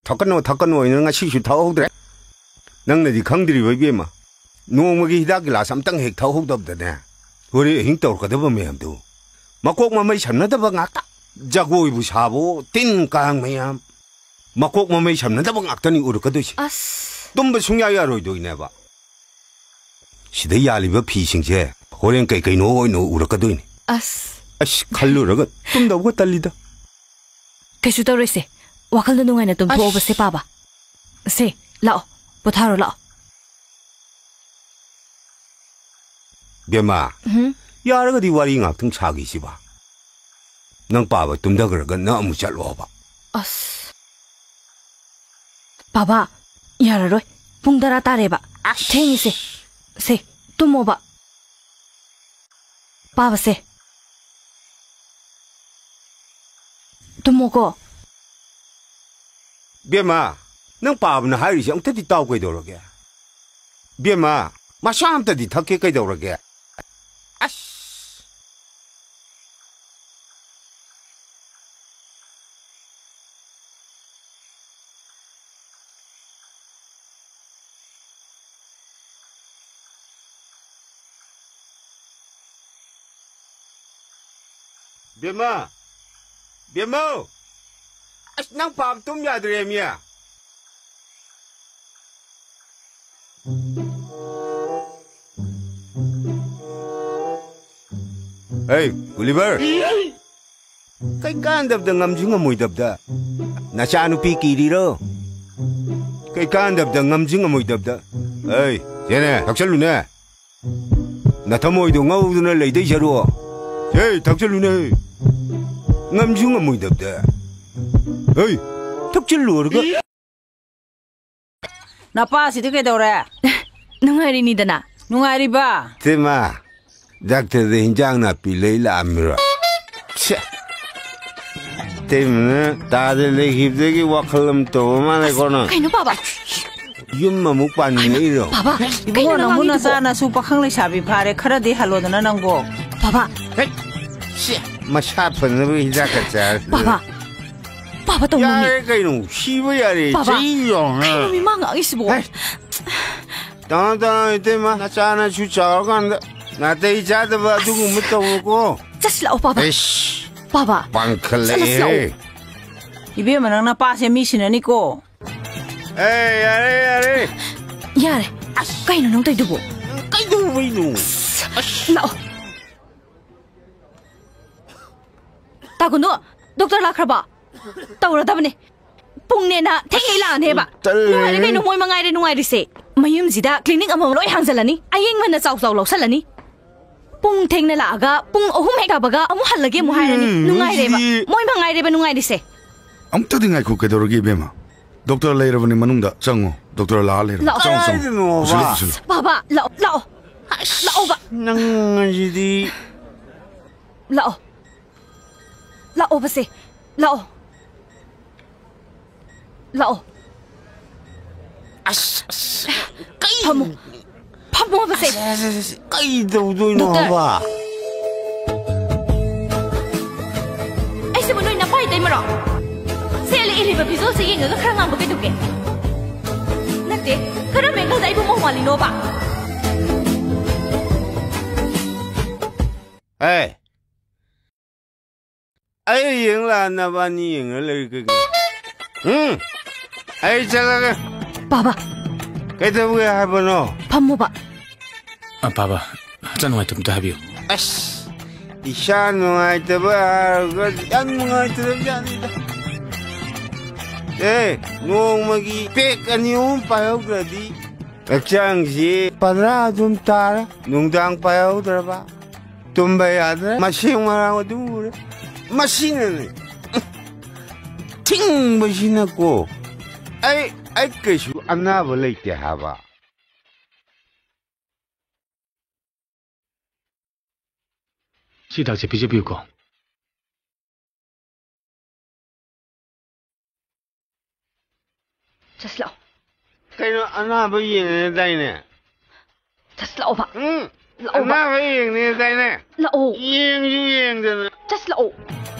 ꯊꯛꯀꯅꯣ ꯑꯩꯅ ꯉꯁꯤꯁꯨ ꯊꯛꯍꯧꯗ꯭ꯔꯦ ꯅꯪꯅꯗꯤ ꯈꯪꯗ꯭ꯔꯤꯕ ꯏꯕꯦꯝꯃ ꯅꯣꯡꯃꯒꯤ ꯍꯤꯗꯥꯛ ꯒꯤꯂꯥꯁ ꯑꯝꯇꯪ ꯍꯦꯛ ꯊꯛꯍꯧꯗꯕꯗꯅꯦ ꯍꯣꯔꯦꯟ ꯑꯍꯤꯡ ꯇꯧꯔꯛꯀꯗꯕ ꯃꯌꯥꯝꯗꯨ ꯃꯀꯣꯛ ꯃꯃꯩ ꯁꯝꯅꯗꯕ ꯉꯥꯛꯇ ꯖꯒꯣꯏꯕꯨ ꯁꯥꯕꯣ ꯇꯤꯟ ꯀꯥꯡ ꯃꯌꯥꯝ ꯃꯀꯣꯛ ꯃꯃꯩ ꯁꯝꯅꯗꯕ ꯉꯥꯛꯇꯅꯤ ꯎꯔꯛꯀꯗꯣꯏꯁꯦ ꯇꯨꯝꯕ ꯁꯨꯡꯌꯥ ꯌꯥꯔꯣꯏꯗꯣꯏꯅꯦꯕ ꯁꯤꯗ ꯌꯥꯜꯂꯤꯕ ꯐꯤꯁꯤꯡꯁꯦ ꯍꯣꯔꯦꯟ ꯀꯩꯅꯣ ꯑꯣꯏꯅ ꯎꯔꯛꯀꯗꯣꯏꯅꯤ ꯑꯁ ꯈꯜꯂꯨꯔꯒ ꯇꯨꯝꯗꯧꯕ ꯇꯜꯂꯤꯗ ꯀꯩꯁꯨ ꯇꯧꯔꯣꯏꯁꯦ ꯋꯥꯈꯜꯗ ꯅꯨꯡꯉꯥꯏꯅ ꯇꯨꯝꯊꯣꯛꯑꯣꯕꯁꯦ ꯄꯥꯕ ꯁꯦ ꯂꯥꯛꯑꯣ ꯄꯣꯊꯥꯔꯣ ꯂꯥꯛꯑꯣ ꯕꯦꯝꯃ ꯌꯥꯔꯒꯗꯤ ꯋꯥꯔꯤ ꯉꯥꯛꯇꯪ ꯁꯥꯈꯤꯁꯤꯕ ꯅꯪ ꯄꯥꯕ ꯇꯨꯝꯊꯈ꯭ꯔꯒ ꯅꯪ ꯑꯃꯨꯛ ꯆꯠꯂꯣꯕ ꯑꯁ ꯄꯥꯕ ꯌꯥꯔꯔꯣꯏ ꯄꯨꯡ 10 ꯇꯥꯔꯦꯕ ꯊꯦꯡꯉꯤꯁꯦ ꯁꯦ ꯇꯨꯝꯃꯣꯕ ꯄꯥꯕꯁꯦ ꯇꯨꯝꯃꯣꯀꯣ ꯕꯦꯝꯃ ꯅꯪ ꯄꯥꯕꯅ ꯍꯥꯏꯔꯤꯁꯦ ꯑꯝꯇꯗꯤ ꯇꯥꯎ ꯀꯩꯗꯧꯔꯒꯦ ꯕꯦꯝꯃ ꯃꯁꯥ ꯑꯝꯇꯗꯤ ꯊꯛꯀꯦ ꯀꯩꯗꯧꯔꯒꯦ ꯑꯁ ꯕꯦꯝꯃ ꯑꯁ ꯅꯪ ꯄꯥꯕ ꯇꯨꯝ ꯌꯥꯗ꯭ꯔꯦꯃꯤ Hey, Gulliver! Kay kandab da ngamju ngamoydabda. Nasano pi kiriro? Kay kandab da ngamju ngamoydabda. Hey, yene, taksalune. Natamoydo ngawduna layday jaro. Hey, taksalune. Ngamju ngamoydabda. Hey, taksalurga. Napa si kay dawra? Nungari ni dana. Nungari ba? Tema. Doctor the hinjang na pilay la amira. Temna tade le hibde ki wakalam to mane kono. Kaino baba? Yum mamuk pani niro. Baba, kaino na muna sana supa khang le sabi phare khara de halo na nanggo. Baba. Masha pan na hija ka char. Baba. Baba to mami. Yare kaino shiba yare. Chiyong. Kaino mi manga isbo. Ta tema na chana chu char kan. Natay jada ba dugo mutaw ko. Just lao papa. Ish. Papa. Pangkale. Ibe manang napase mission ni ko. Yare. Yare. Kaino nang tay dugo. Kaino ba ino? Lao. Taguno, Dr. Lakraba. Tawra dabane. Pungne na thengi la ne ba. Nungari kaino moy mangay nungari se. Mayum zida clinic among loy hangzalani. Ayeng man na saw lawsalani. Pung theng na laaga, pung ohum heka baga, amu halage mo hayrani. Nungay reba. Moy mangay reba nungay dise. Amta dingay ko kedorogi bema. Doktor lairabani manungda chango. Doktor la lairab. Chango. Baba, lao. Lao ba. Nang jidi. Lao. Lao ba se. Lao. Pamu. Pamu ba se. Kay daw no ba. Ay sa munoy na pay tay maro. Sele iri ba bizo sa yenga ka krang ba keduke. Nate, kara me ka dai mo mali no ba. Ay yeng la na ba ni yeng le ke. Ay chala. Baba. Kay daw ha ba no? Pamu ba. Papa, saan mo ito habiyo? Isya nungay taba, yan nungay taba yan. Nung mag-ipik, ano yung payaw gradi? Nagsiyang si Padra tara, nung daang payaw traba. Tumbayadra, masyong marang dumura. Masina na. Ting masina ko. Ay kaso, anabalay te haba. 시닥 제 비제비고. Just lao. Kayo ana ba yin dai ne? Just lao ba. Ana ba yin ne dai ne? Lao. Yin de. Just lao.